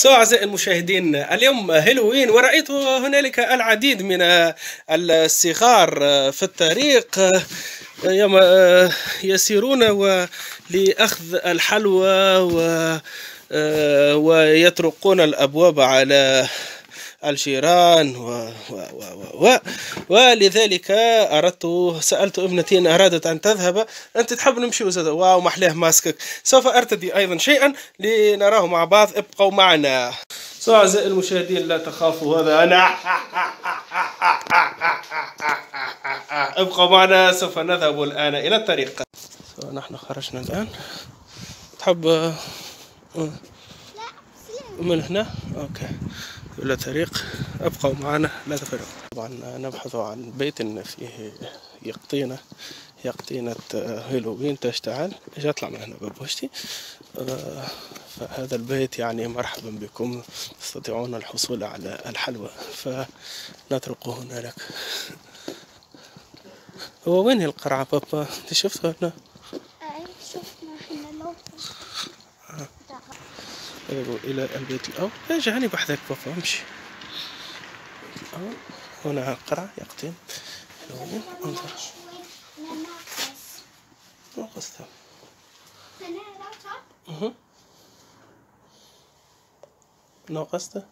أعزائي المشاهدين، اليوم هالوين ورأيت هنالك العديد من الصغار في الطريق يوم يسيرون لأخذ الحلوى ويطرقون الأبواب على الجيران ولذلك سألت ابنتي إن أرادت أن تذهب. أنت تحب نمشي واو محلاه ماسكك. سوف أرتدي أيضا شيئا لنراه مع بعض. ابقوا معنا. أعزائي المشاهدين لا تخافوا، هذا أنا. ابقوا معنا، سوف نذهب الآن إلى الطريق. نحن خرجنا الآن. تحب من هنا؟ أوكي، إلى طريق. أبقوا معنا لا تفرقوا. طبعا نبحث عن بيت فيه يقطينة هالوين تشتعل. اجي اطلع من هنا ببوشتي. فهذا البيت يعني مرحبا بكم، تستطيعون الحصول على الحلوى، فنتركه هنالك. هو وين القرعة بابا؟ انت شفتها هنا؟ شفنا هنا لو إلى البيت الأول. اجي هاني بحذاك بابا، امشي. هنا القرعة يقطين هالوين. انظر ناقصته. ناقصته.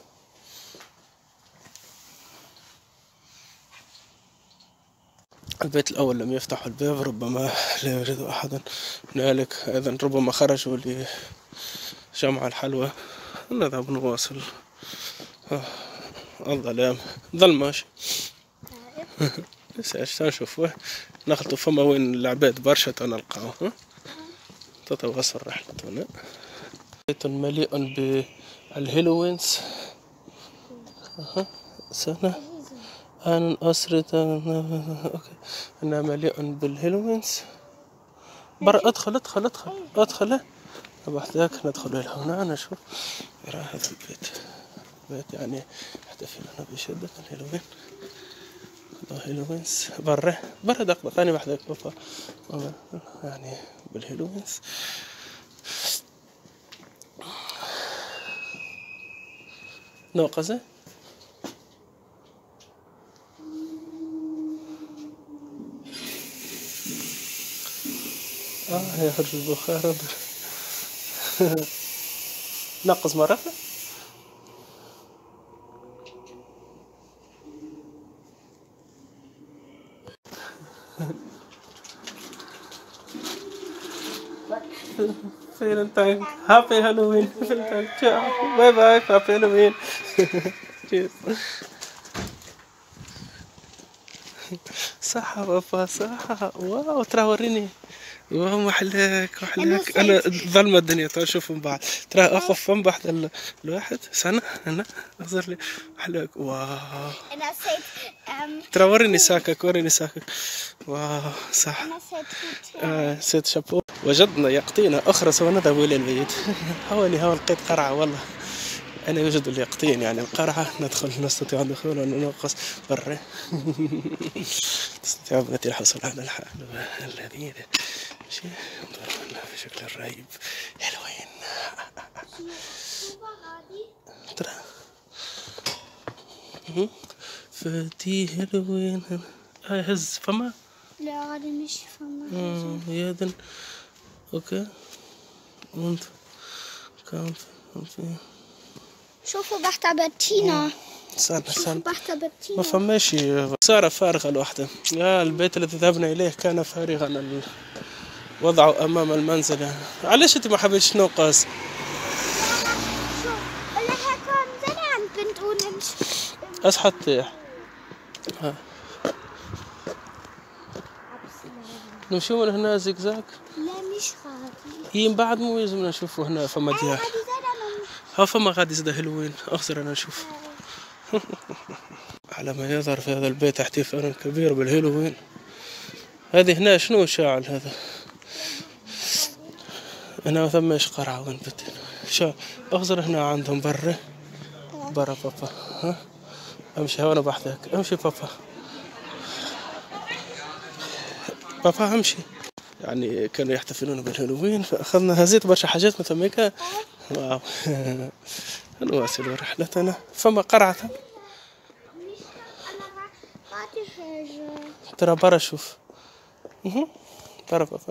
البيت الأول لم يفتحوا الباب، ربما لا يوجد أحد هنالك. إذن ربما خرجوا لجمع الحلوى. نذهب نواصل. الظلام ظل ماشي. نشوفوه نخلطو فما وين العباد برشا تنلقاوه. تتواصل رحلتنا. بيت مليء بالهالوينز. سنة أنا أسرة. أوكي، أنا مليء بالهالوينز. ادخل بحثك. ندخل إلى هنا نشوف. يرى هذا البيت يعني يحتفلون بشدة الهالوين. هالوينز برا دقيقة. أنا بحثك بابا يعني بالهالوينز. ناقصة. يخرج البخار. نقص مرة. Valentine. Happy Halloween. Valentine. Ciao. Bye bye. Happy Halloween. Cheers. صح بابا صح. واو ترى وريني. واو محلاك. انا ظلمة الدنيا. ترى شوف من بعد. ترى اقف فم بحد الواحد. سنة هنا اخزر لي محلاك. واو انا نسيت. ترى وريني ساكك. واو صح. انا نسيت شابو. وجدنا يقطينة أخرى. سوف نذهب إلى البيت. حوالي لقيت قرعة. والله أنا يوجد اليقطين يعني القرعة. ندخل نستطيع الدخول وننقص برا. تستطيع ابنتي الحصول على الحلوى اللذيذة. ماشي انظر في شكل الرهيب. هالوين ترى فدي هالوين. هز فما. لا غادي مش فما. يدن. اوكي وانت كم شوفوا بحث باتينا. استنى بحث باتينا ما فماش. صار فارغة الوحدة. البيت الذي ذهبنا إليه كان فارغا. وضعه أمام المنزل يعني. علاش أنت ما حبيتش تنقص؟ ولا هكون زمان بنت ونمشي. أصحى تطيح. نمشي من هنا زيكزاك. لا مش غادي. هي من بعد مو لازم نشوفوا هنا فما ديار. ها فما غادي زاد هالوين. أخسر أنا نشوف. على ما يظهر في هذا البيت احتفال كبير بالهالوين. هذه هنا شنو شاعل هذا؟ هنا ثماش قرعة. وين بتين أخزر هنا عندهم برا بابا. امشي وانا بحثك. امشي بابا امشي. يعني كانوا يحتفلون بالهالوين فأخذنا هزيت برشا حاجات مثل هيك. واو. نواصل رحلتنا. فما قرعة ترى برا شوف. برا بابا.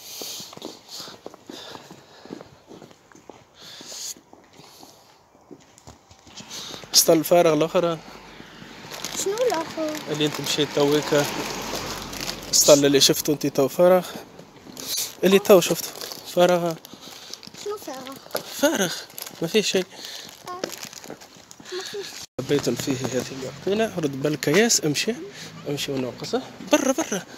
اسطل الفارغ الآخر. شنو الآخر؟ اللي انت مشيت تويك. اسطل اللي شفته انت تو فارغ. اللي تو شفته فارغ. شنو فارغ؟ فارغ ما فيه شيء. ما فيش. بيت فيه هذه اليقطينة. رد بالك ياس. امشي وناقصه. برا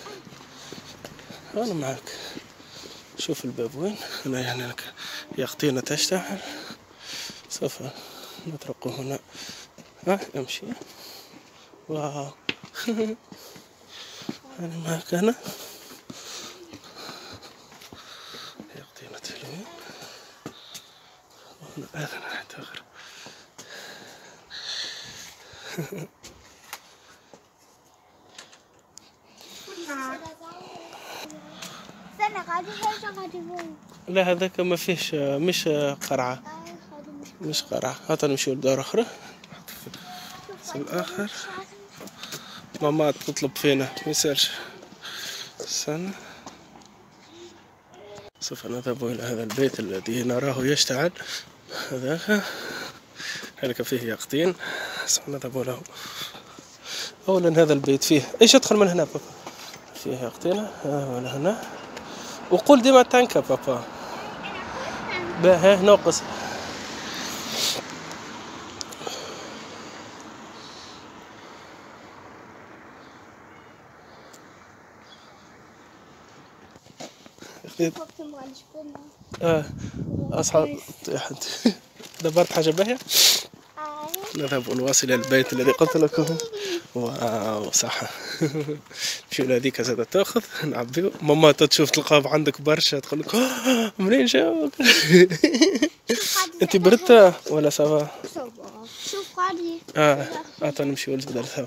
انا معاك. شوف الباب وين. هنا يعني لك يقطينة تشتغل. سوف نطرق هنا. امشي. واو. انا معاك هنا. يقطينة الهلوين. وهنا ايضا نحتاخر. استنى غادي هاجا غادي وين؟ لا هذاك ما فيهش. مش قرعة. مش قرعة. هات نمشيو لدار أخرى. في الآخر ماما تطلب فينا ميسالش. استنى. سوف نذهب إلى هذا البيت الذي نراه يشتعل. هذاك فيه يقطين. سوف نذهب له. أولا هذا البيت فيه إيش أدخل من هنا بابا. فيه يقطينة. ولا هنا. وقول ديما تانكا بابا. باهي ناقص. أصحاب دبرت حاجة باهية. نذهب ونواصل إلى البيت الذي قلت لكم. واو صح. شو هذيك زادة تاخذ نعبيو. ماما تشوف تلقاه عندك برشا تقول لك منين جاوك. انت بردت ولا سافا؟ شوف غادي. اعطينا نمشيو للدرس.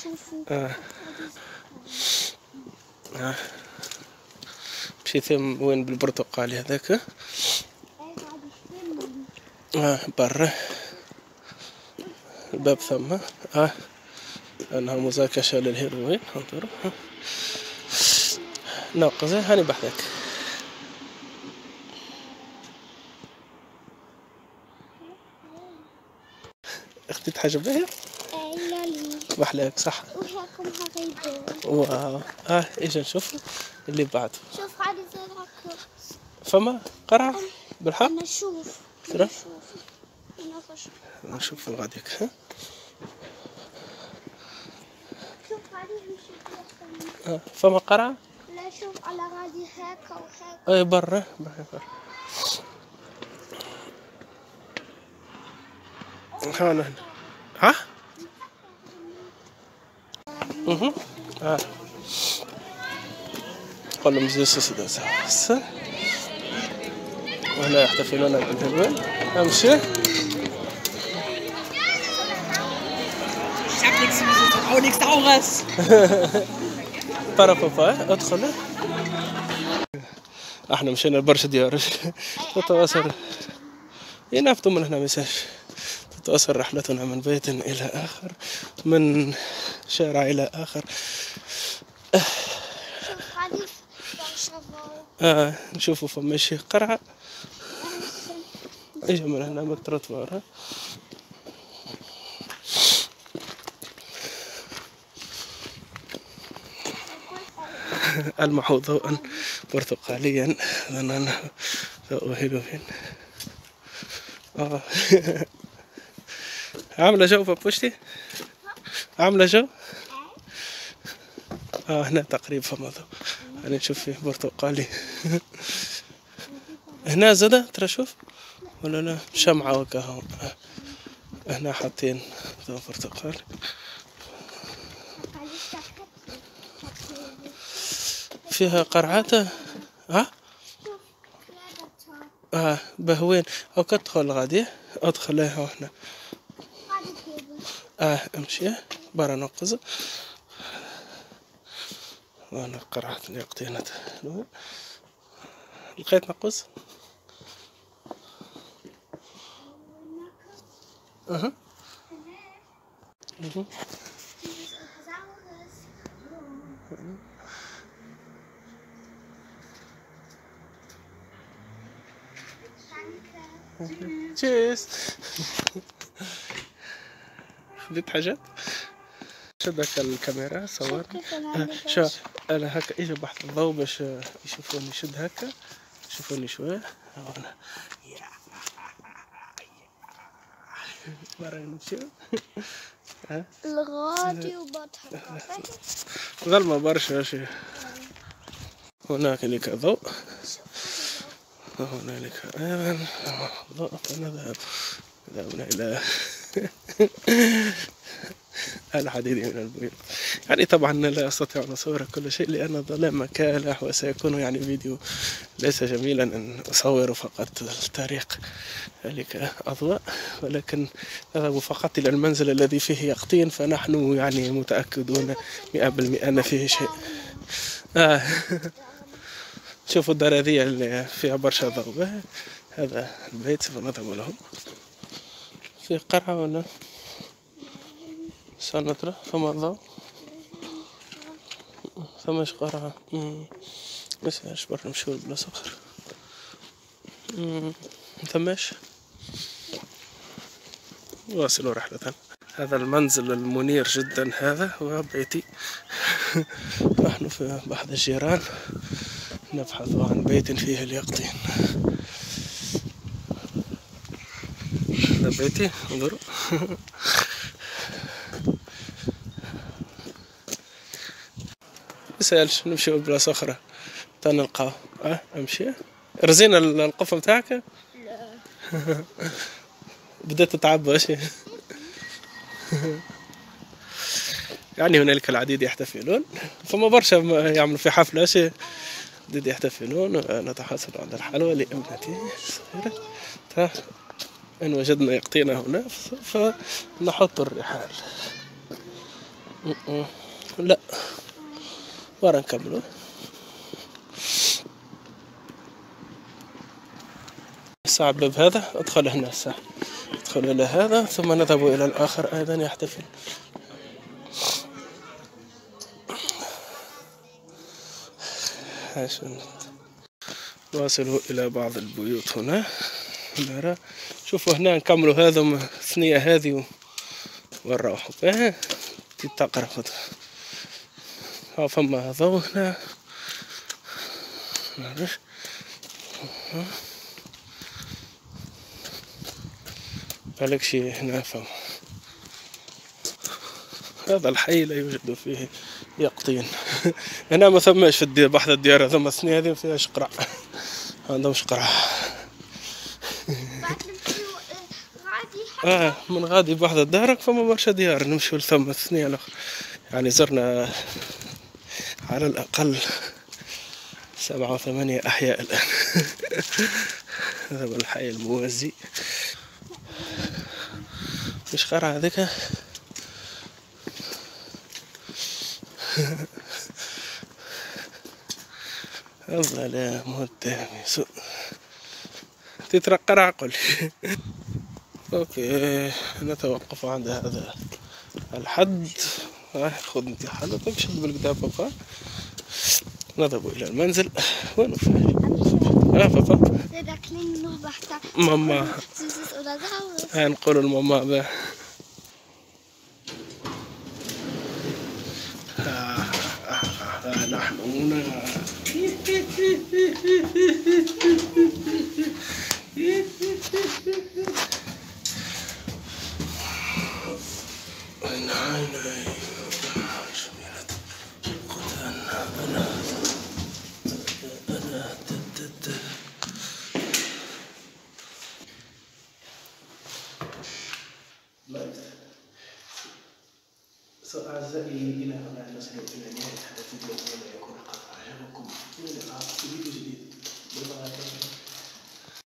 مشيت وين بالبرتقالي هذاك. برا الباب ثم. انها مزاكشة للهيروين. انظروا ناقصة. هاني بحثك. اختي حاجة باهية. لا لي محلاك صح. وهاكم هغيبو. واو. ايش نشوف اللي بعده. شوف غادي زاد هكا. فما قرعة بالحق. انا شوف. ترى انا نشوف غاديك. شوف غادي نمشي. فما قرعة. لا شوف على غادي هكا وهكا. اي برا. هنا. قل مجلس السداسة. وهنا يحتفلون بالهلوين. امشي. auch nichts Teures. طرف بابا ادخل. احنا مشينا لبرشا ديار. تتواصل. ينافطوا من هنا مساج. تتواصل رحلتنا من بيت إلى آخر. من شارع إلى آخر. نشوفوا فما شي قرعة. اجا من هنا من التروتوار. المحو ضوءا برتقاليا. ظننا ضوء هيلوين. عاملة جو بابوشتي. عاملة جو. هنا تقريبا فما ضوء. أنا نشوف فيه برتقالي. هنا زادة ترى شوف ولا لا شمعة وكهو. هنا حاطين ضوء برتقالي. فيها قرعات. بهوين او كتدخل غادي ادخل لها هنا. امشي برا نقز. وانا قرعت يقطينة لقيت نقوس؟ أها. تشيس. خذيت حاجات؟ شد هكا الكاميرا صور. شو انا هكا اجا بحث الضوء باش يشوفوني. شد هكا يشوفوني شويه. هنا مرة نمشيو. الغادي وبطل ظلمة برشا شي. هناك لك ضوء. هنالك أيضا ضوء. فنذهب إلى العديد من البيوت. يعني طبعا لا أستطيع أن أصور كل شيء لأن الظلام كالح، وسيكون يعني فيديو ليس جميلا أن أصور فقط الطريق ذلك أضواء، ولكن نذهب فقط إلى المنزل الذي فيه يقطين، فنحن يعني متأكدون 100% أن فيه شيء. شوفوا الدار هذه اللي فيها برشا ضوء. هذا البيت سوف نذهب له. فيه قرعة ولا سنترة؟ فما ضوء، فماش قرعة. مساش برا نمشيو لبلاصة أخرى. مثماش. واصلوا رحلة. هذا المنزل المنير جدا، هذا هو بيتي. نحن في بحث الجيران نبحث عن بيت فيه اليقطين. هذا بيتي، انظروا. مسالش نمشيو لبلاصة أخرى تنلقاو. أمشي. رزينا القفة متاعك؟ لا. بدأت تتعب واشي. يعني هنالك العديد يحتفلون، فما برشا يعملوا في حفلة شيء. العديد يحتفلون ونتحصل على الحلوى لابنتي الصغيرة. إن وجدنا يقطينا هنا سوف نحط الرحال. لا ورا نكملوا. الساعة الباب هذا أدخل هنا الساعة. ندخل إلى هذا ثم نذهب إلى الآخر أيضا يحتفل. واصلوا إلى بعض البيوت هنا. نرى. شوفوا هنا نكملوا هذا الثنية هذه ونروحوا. تقرأ فما ضوء هنا. بالك شي هنا. فما هذا الحي لا يوجد فيه يقطين. هنا ما ثماش في بحث الديار. ثم الثنية هذه فيها شقرع. عندهم شقرع. من غادي بحث الدارك فما برشا ديار نمشيو لثم الثنية الأخرى. يعني زرنا على الأقل 7 أو 8 أحياء الآن. هذا هو الحي الموازي. مش قرعة هذيك. الظلام والدم يسوء. تترقر عقل. اوكي نتوقف عند هذا الحد. خذ انت حالتك. شد بالكدا بابا. نذهب الى المنزل ونفعل. بابا ماما نقول الماما به. نحن هنا. أعزائي إلى هنا نصل إلى نهاية هذا الفيديو. أتمنى يكون قد أعجبكم. إلى اللقاء في فيديو جديد.